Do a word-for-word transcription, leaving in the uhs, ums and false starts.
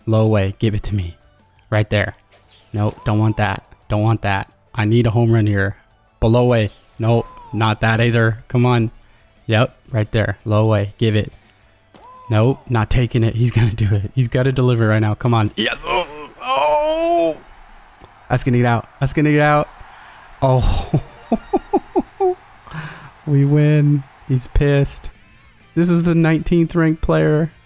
Low away. Give it to me. Right there. Nope. Don't want that. Don't want that. I need a home run here. Below away. Nope. Not that either. Come on. Yep. Right there. Low away. Give it. Nope. Not taking it. He's going to do it. He's got to deliver right now. Come on. Yes. Oh. Oh. That's going to get out. That's going to get out. Oh. We win. He's pissed. This is the nineteenth ranked player.